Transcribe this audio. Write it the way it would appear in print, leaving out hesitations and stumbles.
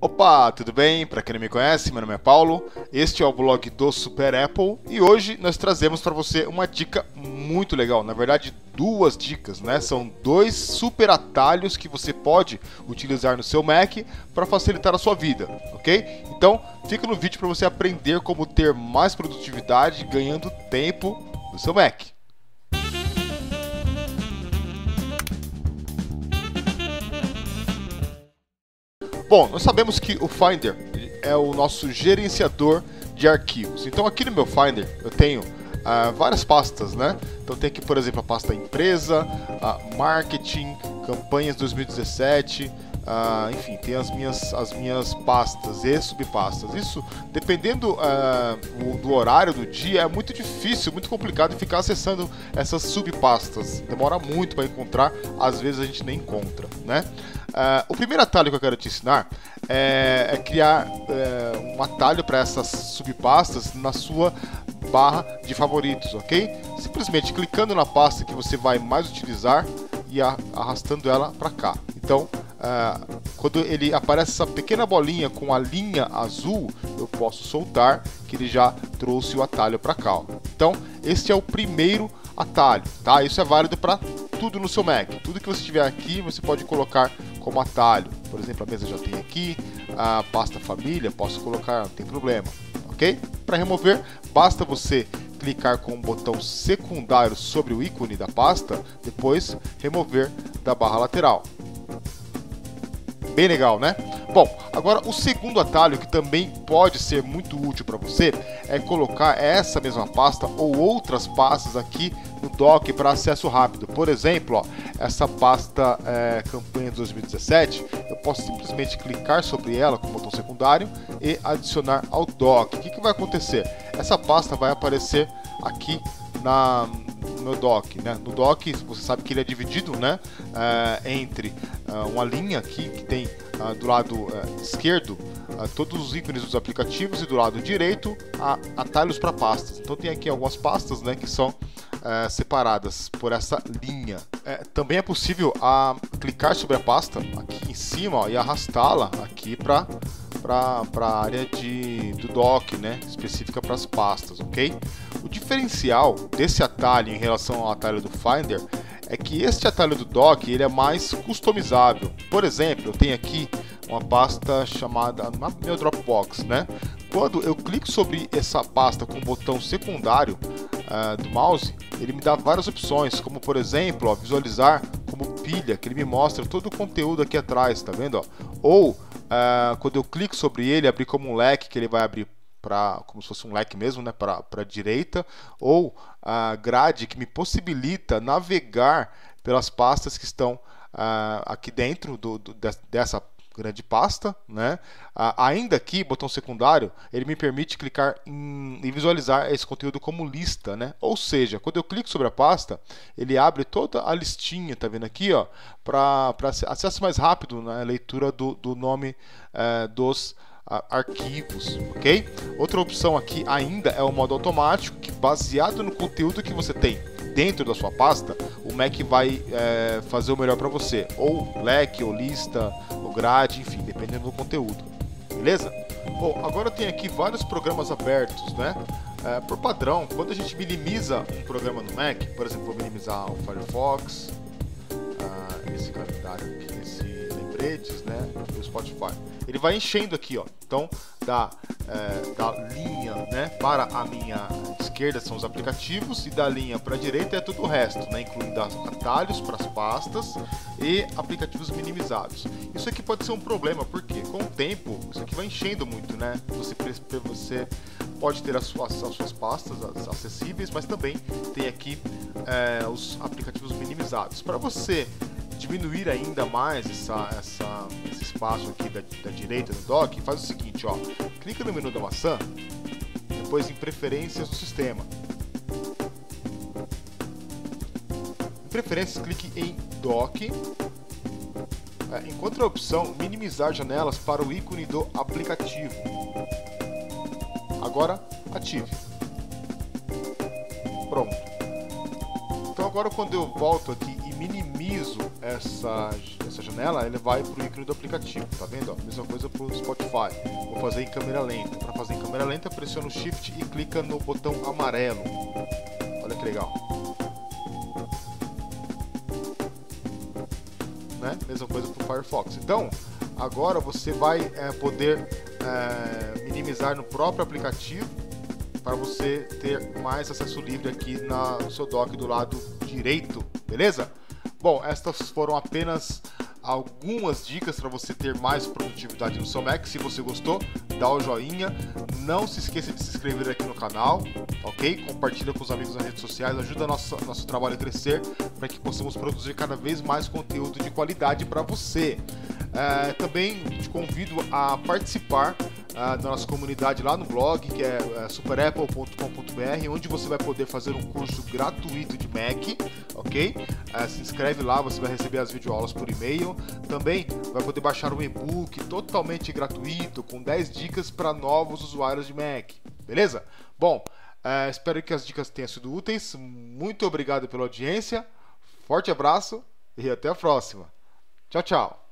Opa, tudo bem? Para quem não me conhece, meu nome é Paulo, este é o blog do Super Apple e hoje nós trazemos para você uma dica muito legal, na verdade duas dicas, né? São dois super atalhos que você pode utilizar no seu Mac para facilitar a sua vida, ok? Então fica no vídeo para você aprender como ter mais produtividade ganhando tempo no seu Mac. Bom, nós sabemos que o Finder é o nosso gerenciador de arquivos. Então aqui no meu Finder eu tenho várias pastas, né? Então tem aqui, por exemplo, a pasta empresa, marketing, campanhas 2017, enfim, tem as minhas pastas e subpastas. Isso, dependendo do horário do dia, é muito difícil, muito complicado ficar acessando essas subpastas. Demora muito para encontrar, às vezes a gente nem encontra, né? O primeiro atalho que eu quero te ensinar é criar um atalho para essas subpastas na sua barra de favoritos, ok? Simplesmente clicando na pasta que você vai mais utilizar e arrastando ela para cá. Então, quando ele aparece essa pequena bolinha com a linha azul, eu posso soltar que ele já trouxe o atalho para cá. Então, este é o primeiro atalho, tá? Isso é válido para tudo no seu Mac. Tudo que você tiver aqui, você pode colocar como atalho. Por exemplo, a mesa já tem aqui, a pasta família, posso colocar, não tem problema, ok? Para remover, basta você clicar com o botão secundário sobre o ícone da pasta, depois remover da barra lateral. Bem legal, né? Bom, agora o segundo atalho que também pode ser muito útil para você é colocar essa mesma pasta ou outras pastas aqui no dock para acesso rápido. Por exemplo, ó, essa pasta campanha 2017, eu posso simplesmente clicar sobre ela com o botão secundário e adicionar ao dock. O que vai acontecer? Essa pasta vai aparecer aqui no meu dock, né? No dock, você sabe que ele é dividido, né, entre uma linha aqui que tem do lado esquerdo todos os ícones dos aplicativos e do lado direito atalhos para pastas. Então tem aqui algumas pastas, né, que são separadas por essa linha. Também é possível clicar sobre a pasta aqui em cima, ó, e arrastá-la aqui para a área do dock, né, específica para as pastas, ok? O diferencial desse atalho em relação ao atalho do Finder é que este atalho do dock ele é mais customizável. Por exemplo, eu tenho aqui uma pasta chamada meu Dropbox, né? Quando eu clico sobre essa pasta com o botão secundário do mouse, ele me dá várias opções, como por exemplo, ó, visualizar como pilha, que ele me mostra todo o conteúdo aqui atrás, tá vendo? Ó? Ou quando eu clico sobre ele, abrir como um leque, que ele vai abrir como se fosse um leque mesmo, né, para a direita, ou a grade que me possibilita navegar pelas pastas que estão aqui dentro dessa grande pasta, né? Ainda aqui, botão secundário, ele me permite clicar e visualizar esse conteúdo como lista, né? Ou seja, quando eu clico sobre a pasta, ele abre toda a listinha, tá vendo aqui, ó, para acesso mais rápido na leitura do nome dos arquivos, ok? Outra opção aqui ainda é o modo automático, que baseado no conteúdo que você tem dentro da sua pasta, o Mac vai fazer o melhor para você, ou leque, ou lista, ou grade, enfim, dependendo do conteúdo, beleza? Bom, agora eu tenho aqui vários programas abertos, né? Por padrão, quando a gente minimiza um programa no Mac, por exemplo, vou minimizar o Firefox, esse calendário aqui, esse lembretes, né, e o Spotify. Ele vai enchendo aqui, ó. Então, da linha, né, para a minha esquerda são os aplicativos e da linha para a direita é todo o resto, né, incluindo atalhos para as pastas e aplicativos minimizados. Isso aqui pode ser um problema, porque com o tempo isso aqui vai enchendo muito, né? Você pode ter as suas pastas acessíveis, mas também tem aqui os aplicativos minimizados. Para você diminuir ainda mais esse espaço aqui da direita do dock, faz o seguinte, ó, clica no menu da maçã, depois em preferências do sistema. Em preferências, clique em dock, encontre a opção minimizar janelas para o ícone do aplicativo. Agora ative. Pronto. Então agora quando eu volto aqui e minimizo uso essa janela, ele vai para o ícone do aplicativo, tá vendo? Ó, mesma coisa para o Spotify. Vou fazer em câmera lenta. Para fazer em câmera lenta, pressiona o Shift e clica no botão amarelo. Olha que legal. Né? Mesma coisa para o Firefox. Então, agora você vai poder minimizar no próprio aplicativo para você ter mais acesso livre aqui no seu dock do lado direito, beleza? Bom, estas foram apenas algumas dicas para você ter mais produtividade no seu Mac. Se você gostou, dá o joinha, não se esqueça de se inscrever aqui no canal, ok? Compartilha com os amigos nas redes sociais, ajuda nosso trabalho a crescer para que possamos produzir cada vez mais conteúdo de qualidade para você. Também te convido a participar da nossa comunidade lá no blog, que é superapple.com.br, onde você vai poder fazer um curso gratuito de Mac, ok? Se inscreve lá, você vai receber as videoaulas por e-mail. Também vai poder baixar um e-book totalmente gratuito, com 10 dicas para novos usuários de Mac, beleza? Bom, espero que as dicas tenham sido úteis. Muito obrigado pela audiência, forte abraço e até a próxima. Tchau, tchau!